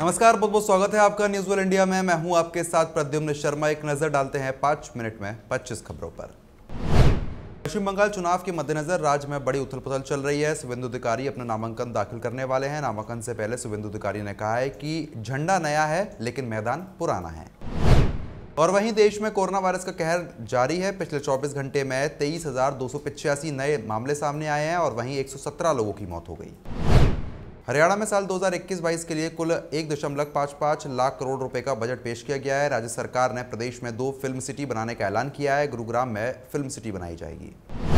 नमस्कार, बहुत बहुत स्वागत है आपका न्यूज़ वर्ल्ड इंडिया में। मैं हूं आपके साथ प्रद्युम्न शर्मा। एक नजर डालते हैं 5 मिनट में 25 खबरों पर। पश्चिम बंगाल चुनाव के मद्देनजर राज्य में बड़ी उथल पुथल चल रही है। शुभेंदु अधिकारी अपना नामांकन दाखिल करने वाले हैं। नामांकन से पहले शुभेंदु अधिकारी ने कहा है कि झंडा नया है लेकिन मैदान पुराना है। और वहीं देश में कोरोना वायरस का कहर जारी है। पिछले 24 घंटे में 23,285 नए मामले सामने आए हैं और वहीं 117 लोगों की मौत हो गई। हरियाणा में साल 2021-22 के लिए कुल 1.55 लाख करोड़ रुपए का बजट पेश किया गया है। राज्य सरकार ने प्रदेश में 2 फिल्म सिटी बनाने का ऐलान किया है। गुरुग्राम में फिल्म सिटी बनाई जाएगी।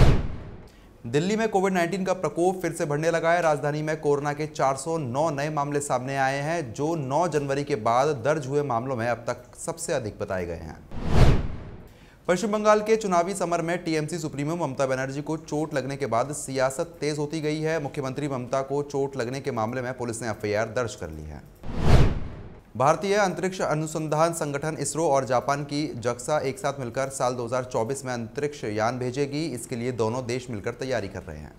दिल्ली में कोविड-19 का प्रकोप फिर से बढ़ने लगा है। राजधानी में कोरोना के 409 नए मामले सामने आए हैं, जो 9 जनवरी के बाद दर्ज हुए मामलों में अब तक सबसे अधिक बताए गए हैं। पश्चिम बंगाल के चुनावी समर में टीएमसी सुप्रीमो ममता बनर्जी को चोट लगने के बाद सियासत तेज होती गई है। मुख्यमंत्री ममता को चोट लगने के मामले में पुलिस ने एफआईआर दर्ज कर ली है। भारतीय अंतरिक्ष अनुसंधान संगठन इसरो और जापान की जक्सा एक साथ मिलकर साल 2024 में अंतरिक्ष यान भेजेगी। इसके लिए दोनों देश मिलकर तैयारी कर रहे हैं।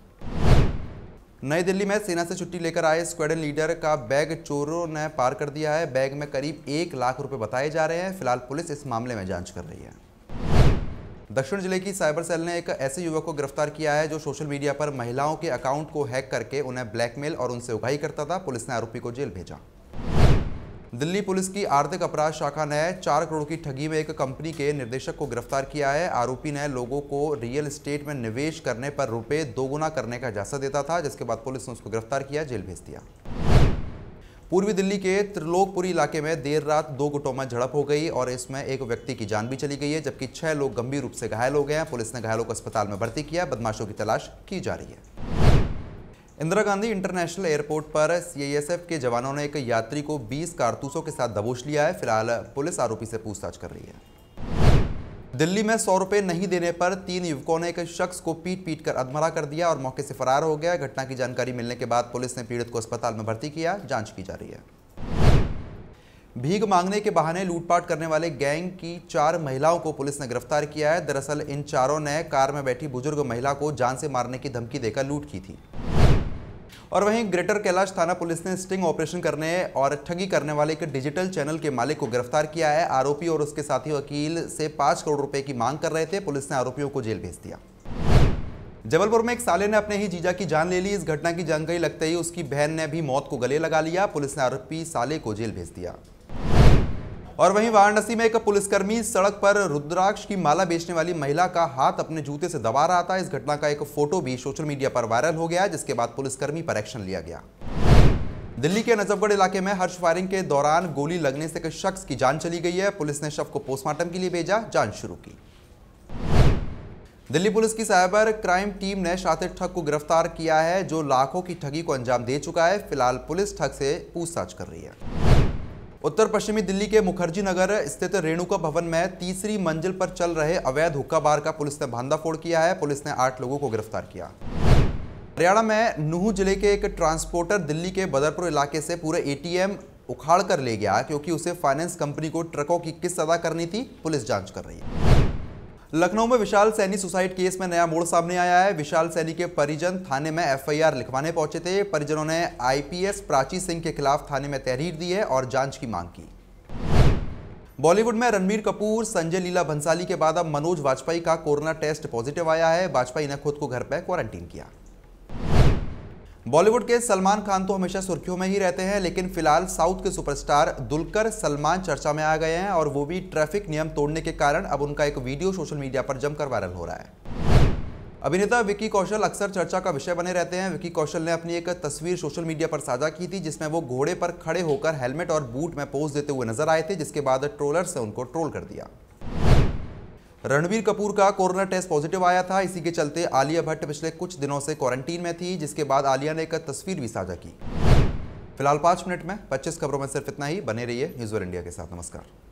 नई दिल्ली में सेना से छुट्टी लेकर आए स्क्वाड्रन लीडर का बैग चोरों ने पार कर दिया है। बैग में करीब 1 लाख रुपए बताए जा रहे हैं। फिलहाल पुलिस इस मामले में जांच कर रही है। दक्षिण जिले की साइबर सेल ने एक ऐसे युवक को गिरफ्तार किया है जो सोशल मीडिया पर महिलाओं के अकाउंट को हैक करके उन्हें ब्लैकमेल और उनसे उगाही करता था। पुलिस ने आरोपी को जेल भेजा। दिल्ली पुलिस की आर्थिक अपराध शाखा ने 4 करोड़ की ठगी में एक कंपनी के निदेशक को गिरफ्तार किया है। आरोपी ने लोगों को रियल एस्टेट में निवेश करने पर रुपए दोगुना करने का झांसा देता था, जिसके बाद पुलिस ने उसको गिरफ्तार किया, जेल भेज दिया। पूर्वी दिल्ली के त्रिलोकपुरी इलाके में देर रात 2 गुटों में झड़प हो गई और इसमें एक व्यक्ति की जान भी चली गई है, जबकि 6 लोग गंभीर रूप से घायल हो गए हैं। पुलिस ने घायलों को अस्पताल में भर्ती किया। बदमाशों की तलाश की जा रही है। इंदिरा गांधी इंटरनेशनल एयरपोर्ट पर सीआईएसएफ के जवानों ने एक यात्री को 20 कारतूसों के साथ दबोच लिया है। फिलहाल पुलिस आरोपी से पूछताछ कर रही है। दिल्ली में 100 रुपए नहीं देने पर 3 युवकों ने एक शख्स को पीट कर अधमरा कर दिया और मौके से फरार हो गया। घटना की जानकारी मिलने के बाद पुलिस ने पीड़ित को अस्पताल में भर्ती किया, जांच की जा रही है। भीख मांगने के बहाने लूटपाट करने वाले गैंग की 4 महिलाओं को पुलिस ने गिरफ्तार किया है। दरअसल इन चारों ने कार में बैठी बुजुर्ग महिला को जान से मारने की धमकी देकर लूट की थी। और वहीं ग्रेटर कैलाश थाना पुलिस ने स्टिंग ऑपरेशन करने और ठगी करने वाले एक डिजिटल चैनल के मालिक को गिरफ्तार किया है। आरोपी और उसके साथी वकील से 5 करोड़ रुपए की मांग कर रहे थे। पुलिस ने आरोपियों को जेल भेज दिया। जबलपुर में एक साले ने अपने ही जीजा की जान ले ली। इस घटना की जानकारी लगते ही उसकी बहन ने भी मौत को गले लगा लिया। पुलिस ने आरोपी साले को जेल भेज दिया। और वहीं वाराणसी में एक पुलिसकर्मी सड़क पर रुद्राक्ष की माला बेचने वाली महिला का हाथ अपने जूते से दबा रहा था। इस घटना का एक फोटो भी सोशल मीडिया पर वायरल हो गया, जिसके बाद पुलिसकर्मी पर एक्शन लिया गया। दिल्ली के नजफगढ़ इलाके में हर्ष फायरिंग के दौरान गोली लगने से एक शख्स की जान चली गई है। पुलिस ने शव को पोस्टमार्टम के लिए भेजा, जांच शुरू की। दिल्ली पुलिस की साइबर क्राइम टीम ने शातिर ठग को गिरफ्तार किया है, जो लाखों की ठगी को अंजाम दे चुका है। फिलहाल पुलिस ठग से पूछताछ कर रही है। उत्तर पश्चिमी दिल्ली के मुखर्जी नगर स्थित रेणुका भवन में 3री मंजिल पर चल रहे अवैध हुक्का बार का पुलिस ने भांडाफोड़ किया है। पुलिस ने 8 लोगों को गिरफ्तार किया। हरियाणा में नूंह जिले के एक ट्रांसपोर्टर दिल्ली के बदरपुर इलाके से पूरे एटीएम उखाड़ कर ले गया, क्योंकि उसे फाइनेंस कंपनी को ट्रकों की किस्त अदा करनी थी। पुलिस जांच कर रही है। लखनऊ में विशाल सैनी सुसाइड केस में नया मोड़ सामने आया है। विशाल सैनी के परिजन थाने में एफआईआर लिखवाने पहुंचे थे। परिजनों ने आईपीएस प्राची सिंह के खिलाफ थाने में तहरीर दी है और जांच की मांग की। बॉलीवुड में रणबीर कपूर, संजय लीला भंसाली के बाद अब मनोज वाजपेयी का कोरोना टेस्ट पॉजिटिव आया है। वाजपेयी ने खुद को घर पर क्वारंटीन किया। बॉलीवुड के सलमान खान तो हमेशा सुर्खियों में ही रहते हैं, लेकिन फिलहाल साउथ के सुपरस्टार दुलकर सलमान चर्चा में आ गए हैं, और वो भी ट्रैफिक नियम तोड़ने के कारण। अब उनका एक वीडियो सोशल मीडिया पर जमकर वायरल हो रहा है। अभिनेता विकी कौशल अक्सर चर्चा का विषय बने रहते हैं। विकी कौशल ने अपनी एक तस्वीर सोशल मीडिया पर साझा की थी, जिसमें वो घोड़े पर खड़े होकर हेलमेट और बूट में पोज देते हुए नजर आए थे, जिसके बाद ट्रोलर्स ने उनको ट्रोल कर दिया। रणबीर कपूर का कोरोना टेस्ट पॉजिटिव आया था। इसी के चलते आलिया भट्ट पिछले कुछ दिनों से क्वारंटीन में थी, जिसके बाद आलिया ने एक तस्वीर भी साझा की। फिलहाल 5 मिनट में 25 खबरों में सिर्फ इतना ही। बने रहिए न्यूज़ वर्ल्ड इंडिया के साथ। नमस्कार।